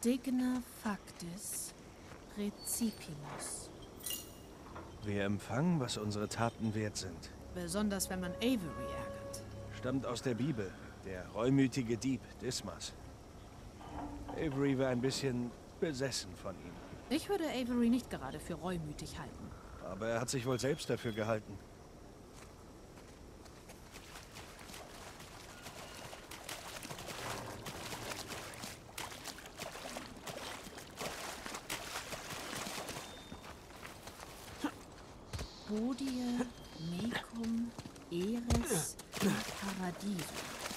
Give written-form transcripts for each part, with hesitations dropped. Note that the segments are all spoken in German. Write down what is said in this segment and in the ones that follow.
Digna factis recipimus. Wir empfangen, was unsere Taten wert sind. Besonders wenn man Avery ärgert. Stammt aus der Bibel, der reumütige Dieb Dismas. Avery war ein bisschen besessen von ihm. Ich würde Avery nicht gerade für reumütig halten. Aber er hat sich wohl selbst dafür gehalten. Hodie mecum eris paradiso.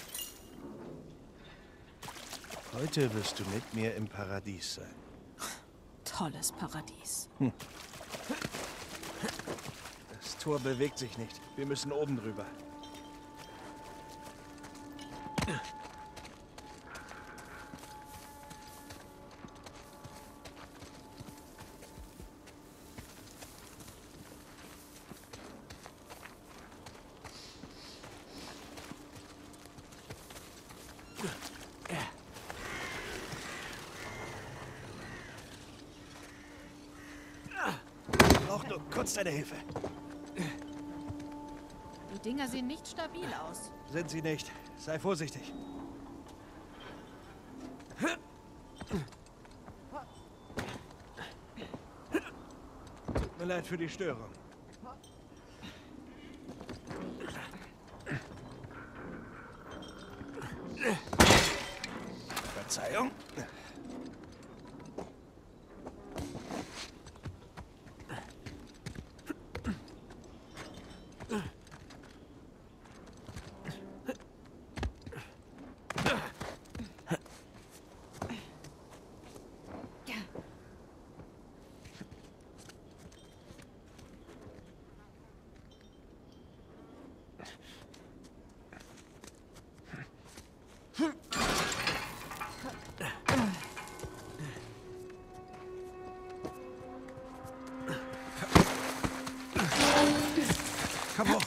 Heute wirst du mit mir im Paradies sein. Tolles Paradies. Das Tor bewegt sich nicht. Wir müssen oben drüber. Brauch nur kurz deine Hilfe. Die Dinger sehen nicht stabil aus. Sind sie nicht. Sei vorsichtig. Tut mir leid für die Störung. Verzeihung. Komm hoch.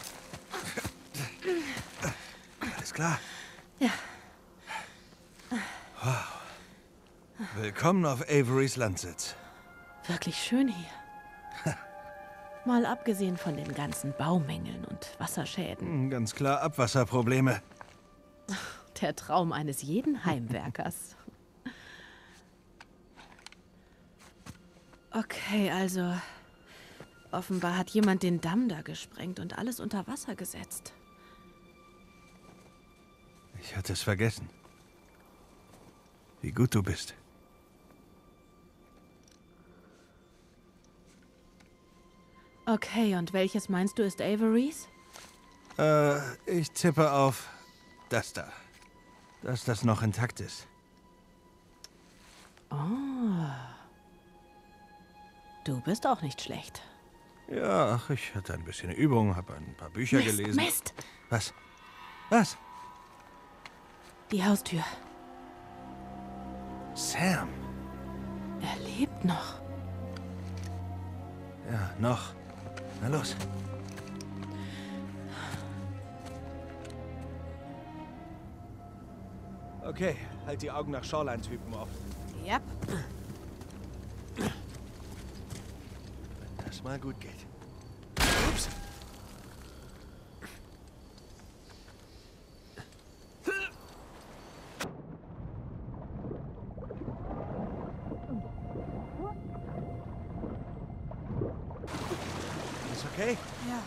Alles klar? Ja. Wow. Willkommen auf Averys Landsitz. Wirklich schön hier. Mal abgesehen von den ganzen Baumängeln und Wasserschäden. Ganz klar Abwasserprobleme. Der Traum eines jeden Heimwerkers. Okay, also... Offenbar hat jemand den Damm da gesprengt und alles unter Wasser gesetzt. Ich hatte es vergessen. Wie gut du bist. Okay, und welches meinst du ist Averys? Ich tippe auf das da. Dass das noch intakt ist. Oh. Du bist auch nicht schlecht. Ja, ach, ich hatte ein bisschen Übung, habe ein paar Bücher gelesen. Mist! Was? Was? Die Haustür. Sam. Er lebt noch. Ja, noch. Na los. Okay, halt die Augen nach Shoreline-Typen offen. Yep. Wenn das mal gut geht. Ups. Ist okay? Ja.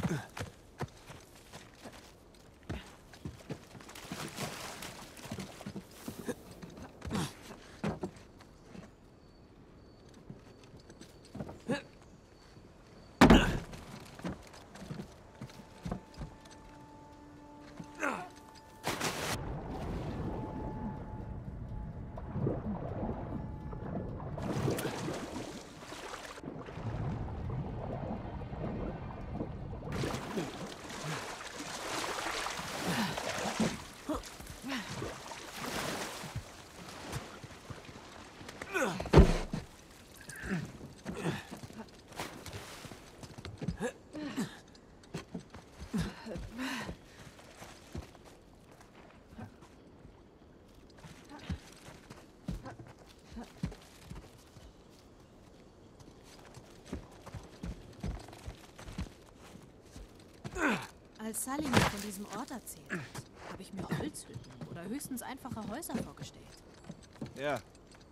Als Sully mir von diesem Ort erzählt hat, habe ich mir Holzhütten oder höchstens einfache Häuser vorgestellt. Ja.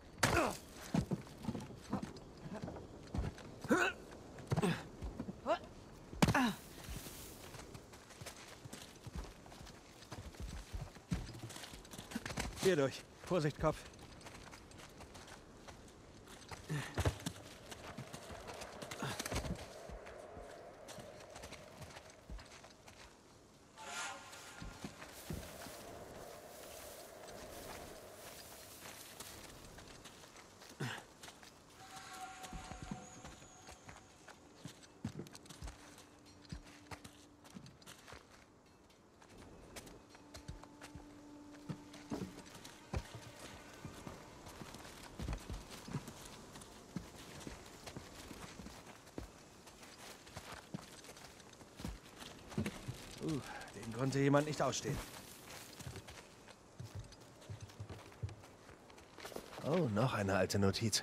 Hier durch. Vorsicht, Kopf. Den konnte jemand nicht ausstehen. Oh, noch eine alte Notiz.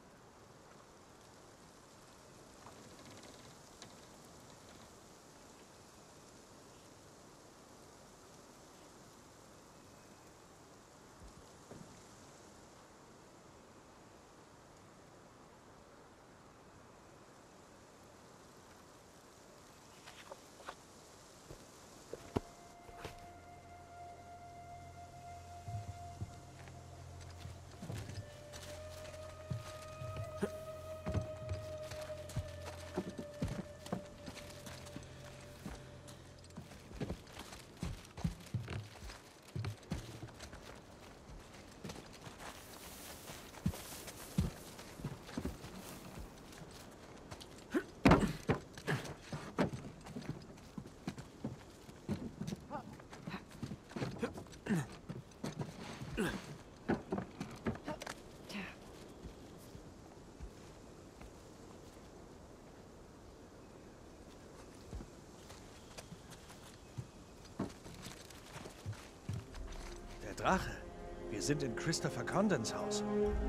Der Drache. Wir sind in Christopher Condons Haus.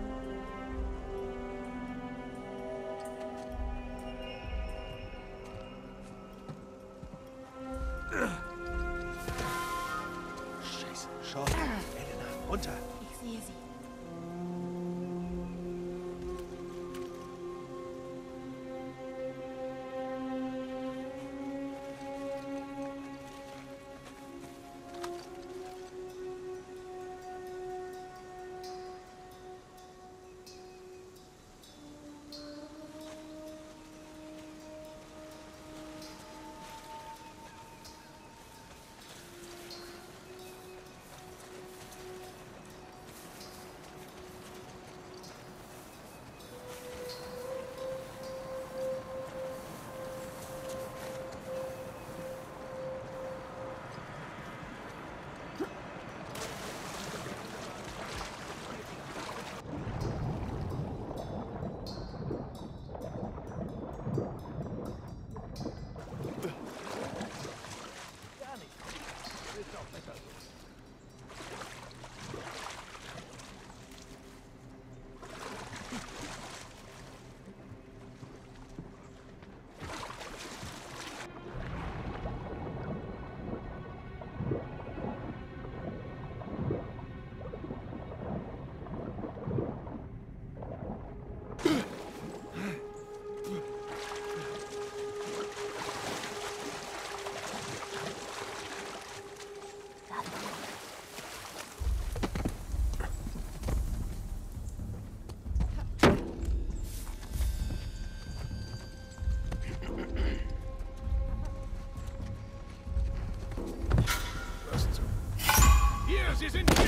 Scheiße. Schau. Elena, runter. Ich sehe sie. Sie sind hier!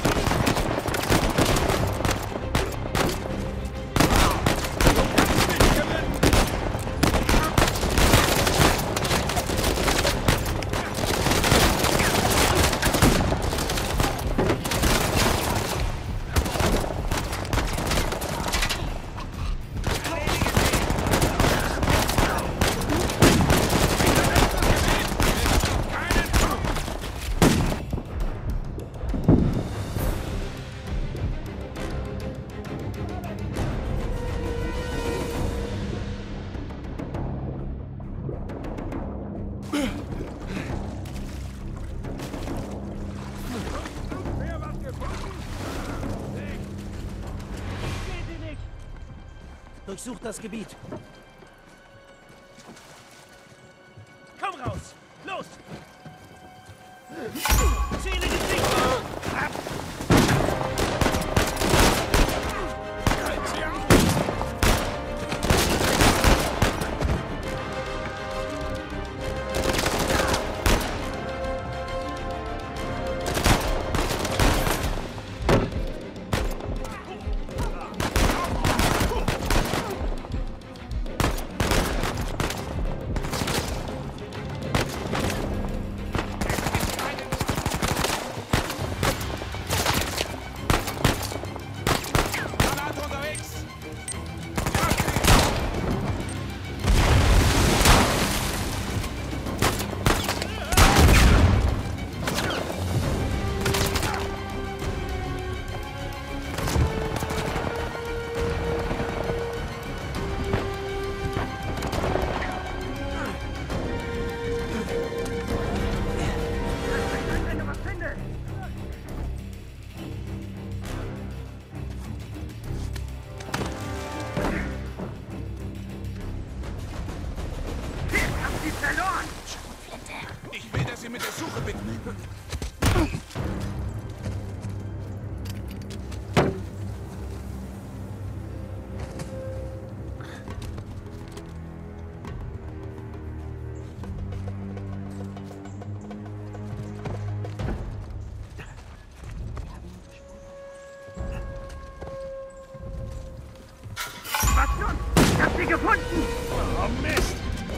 Durchsucht das Gebiet. Komm raus! Los! Ziele gesichert! Ich will, dass ihr mit der Suche beginnt. Was nun? Ich hab sie gefunden! Oh, Mist!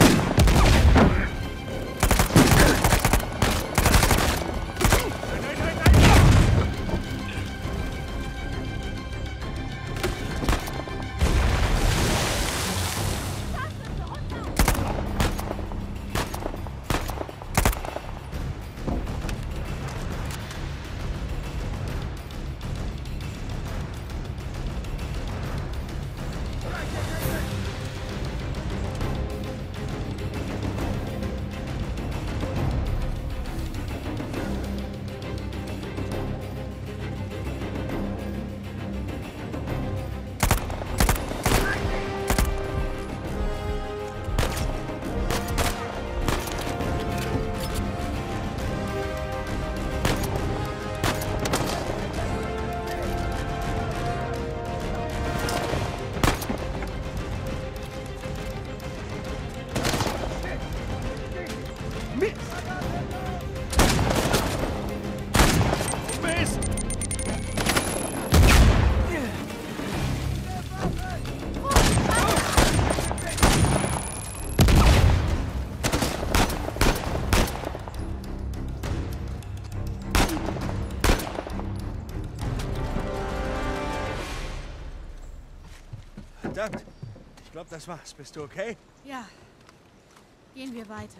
Verdammt. Ich glaube, das war's. Bist du okay? Ja. Gehen wir weiter.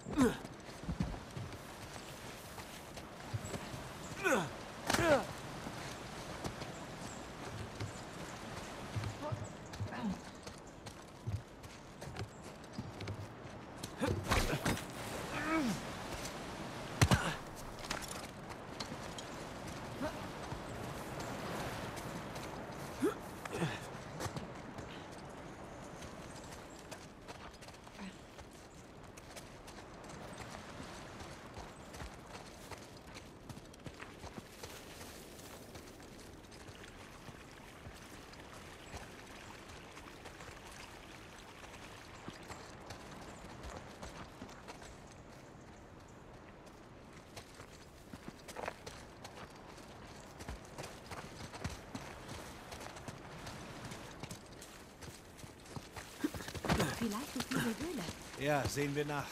Vielleicht ist diese Höhle. Ja, sehen wir nach.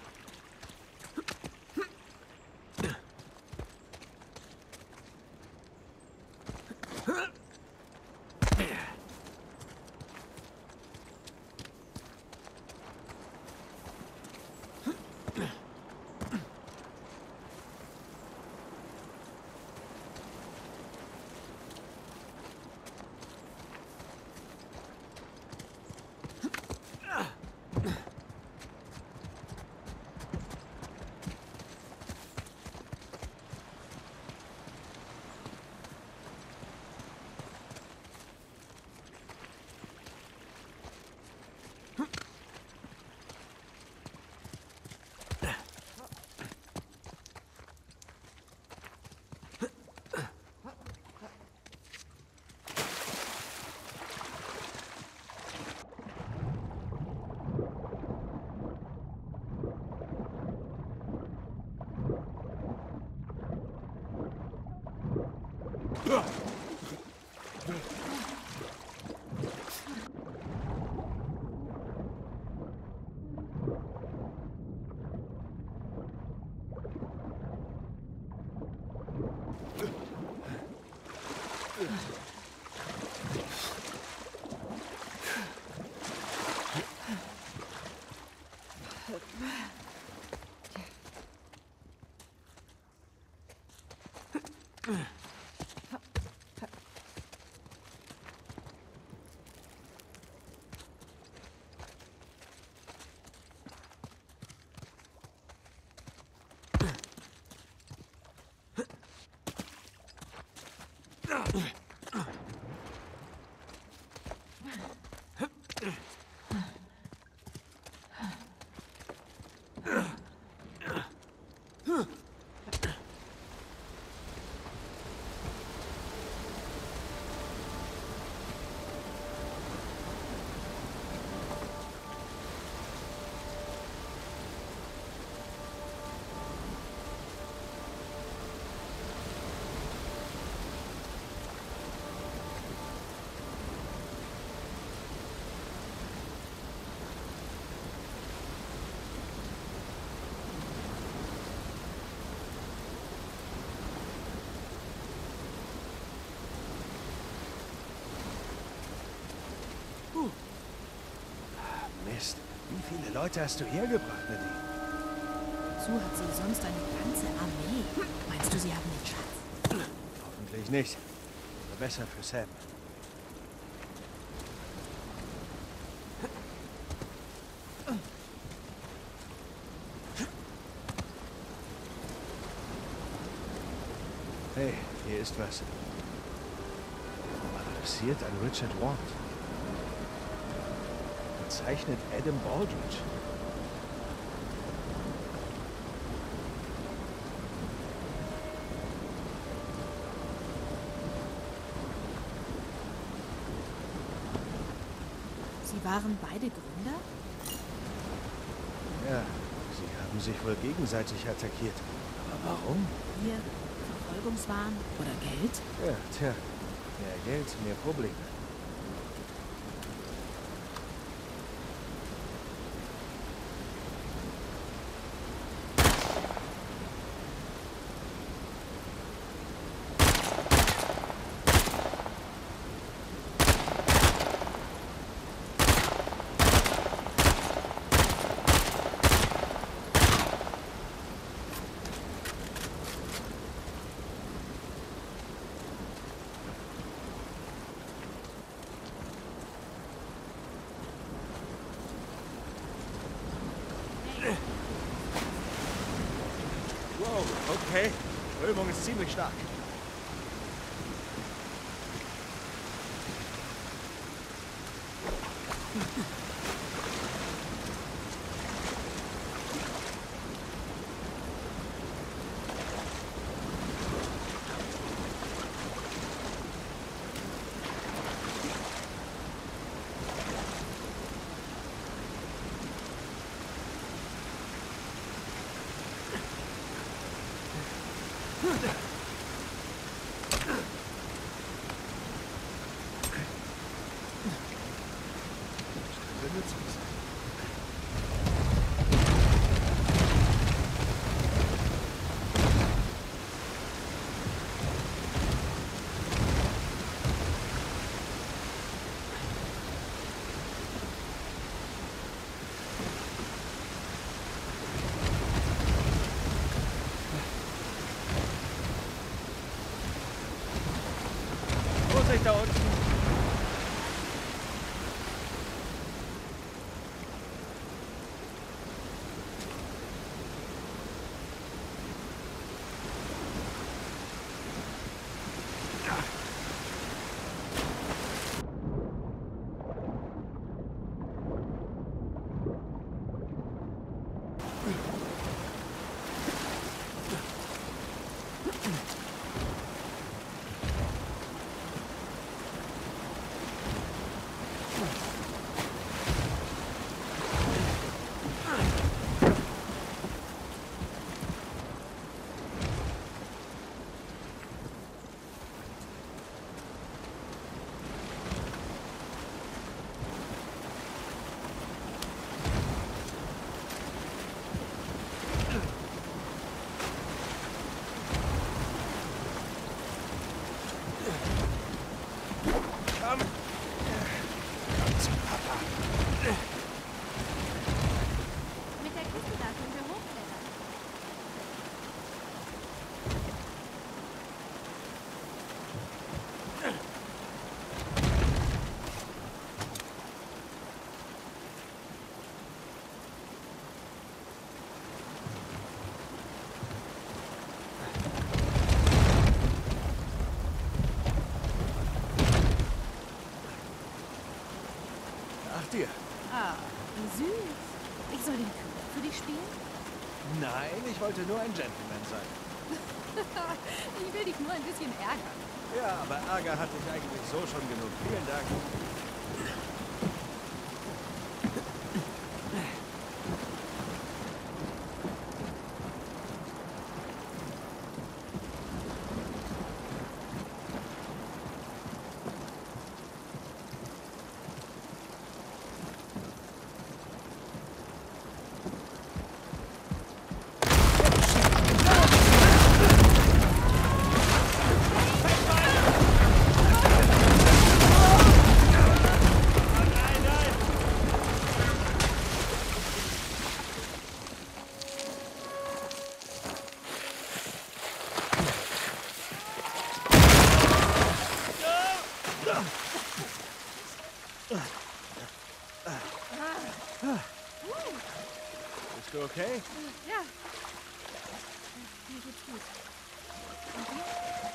Mist. Wie viele Leute hast du hergebracht, Nadine? So hat sie sonst eine ganze Armee. Meinst du, sie haben den Schatz? Hoffentlich nicht. Aber besser für Sam. Hey, hier ist was. Adressiert an Richard Ward. Bezeichnet Adam Baldridge. Sie waren beide Gründer? Ja, sie haben sich wohl gegenseitig attackiert. Aber warum? Hier Verfolgungswahn oder Geld? Ja, tja. Mehr Geld, mehr Probleme. Oh, okay. Strömung ist ziemlich stark. Vorsicht da unten! Mit der Kiste da können wir hochklettern. Nach dir. Ah, wie süß. Ich soll den König für dich spielen? Nein, ich wollte nur ein Gentleman sein. Ich will dich nur ein bisschen ärgern. Ja, aber Ärger hatte ich eigentlich so schon genug. Vielen Dank. Bist du okay? Ja. Mir geht's gut. Und dir?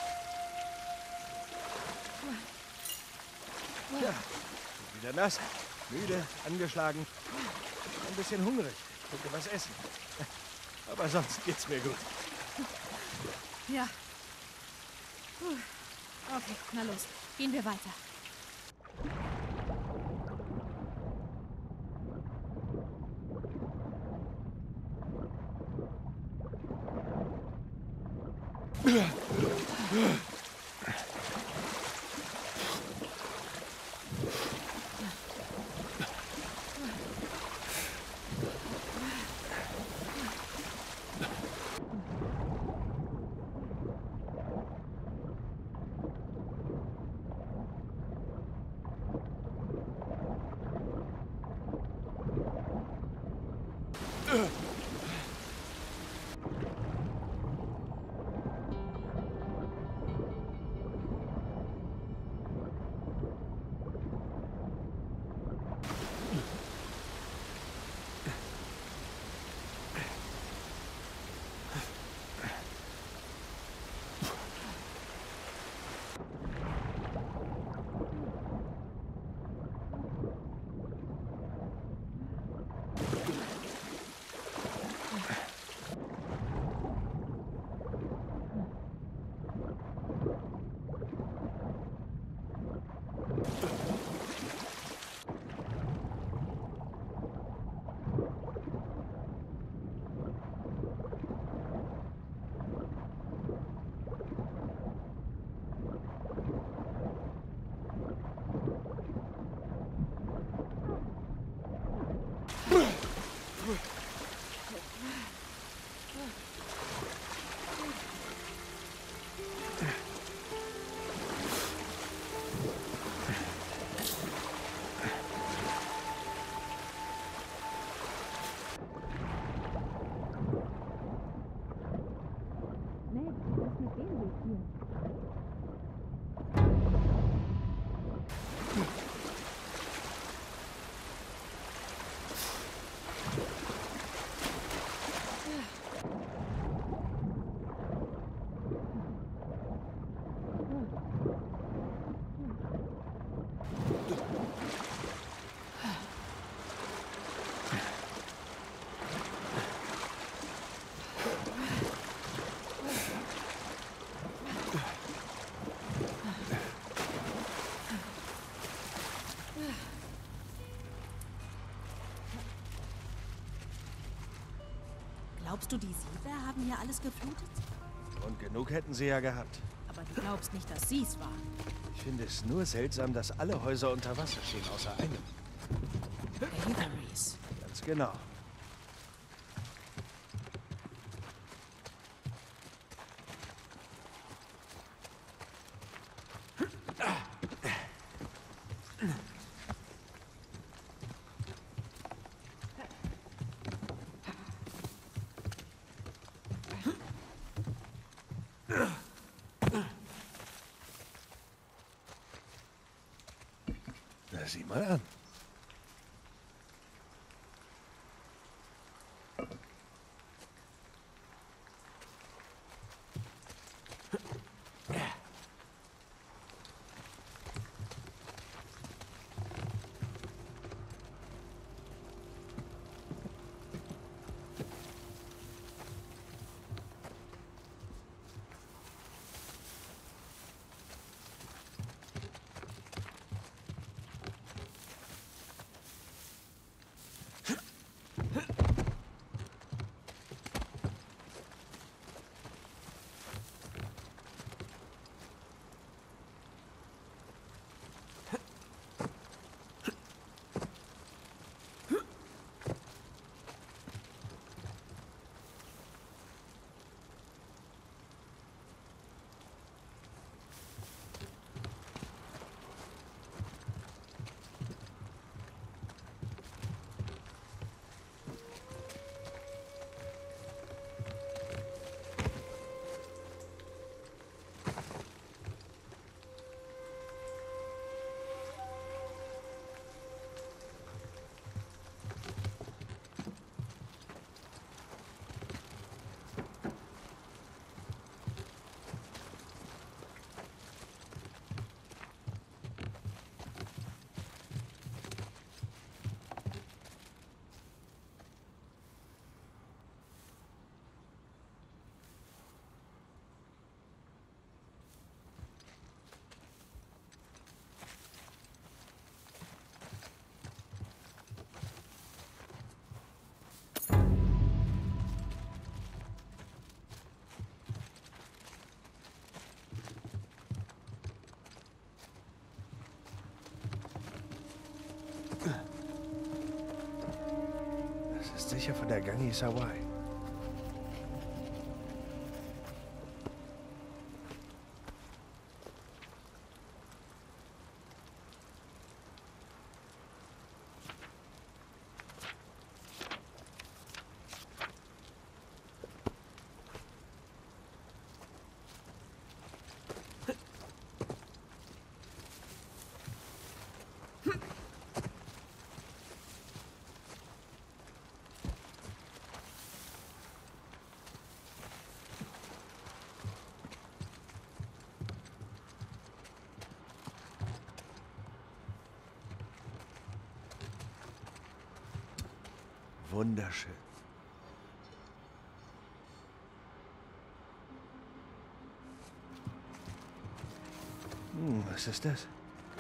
Ja, wieder nass, müde, angeschlagen, ein bisschen hungrig. Ich könnte was essen. Aber sonst geht's mir gut. Ja. Puh. Okay, na los. Gehen wir weiter. Glaubst du, die Siedler haben hier alles geflutet? Und genug hätten sie ja gehabt. Aber du glaubst nicht, dass sie es waren. Ich finde es nur seltsam, dass alle Häuser unter Wasser stehen, außer einem. Avery's. Ganz genau. Na, sieh mal an. Das ist sicher von der Gangi Sawai. Wunderschön. Was ist das?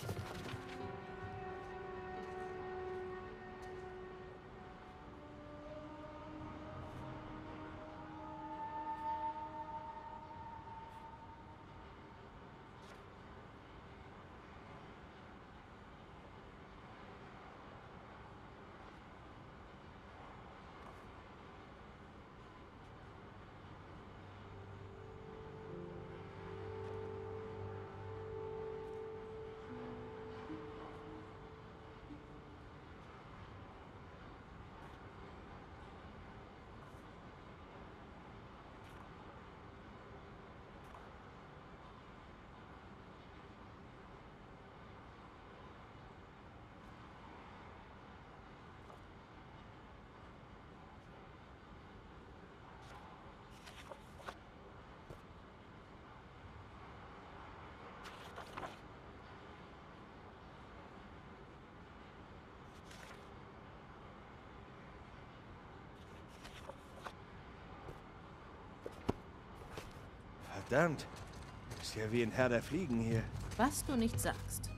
Verdammt. Ist ja wie ein Herr der Fliegen hier. Was du nicht sagst.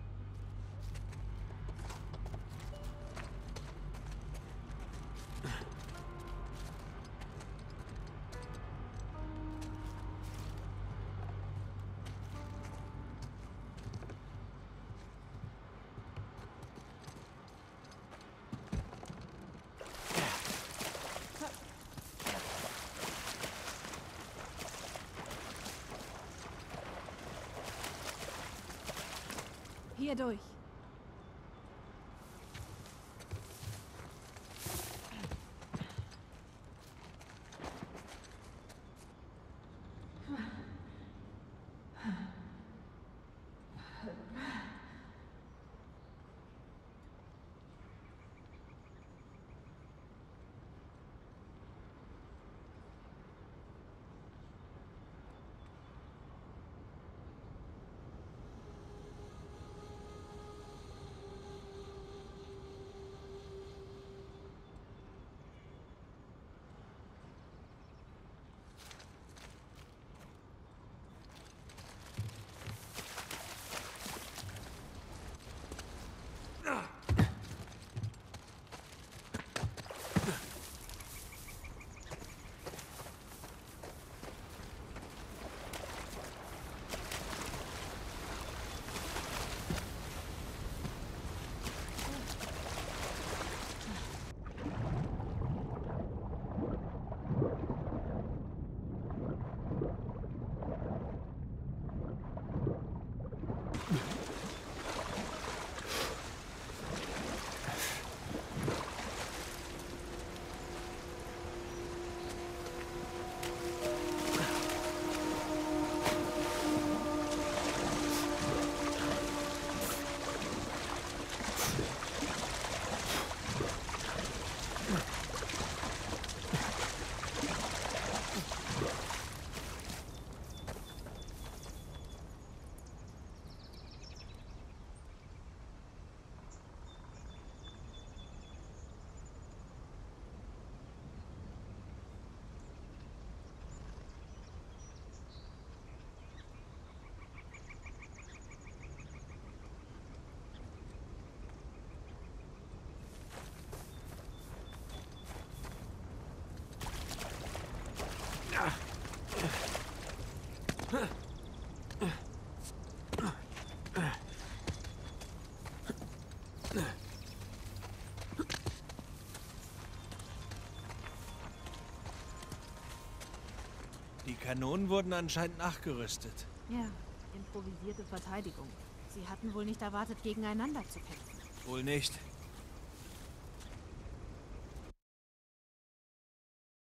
Hier durch. Die Kanonen wurden anscheinend nachgerüstet. Ja, improvisierte Verteidigung. Sie hatten wohl nicht erwartet, gegeneinander zu kämpfen. Wohl nicht.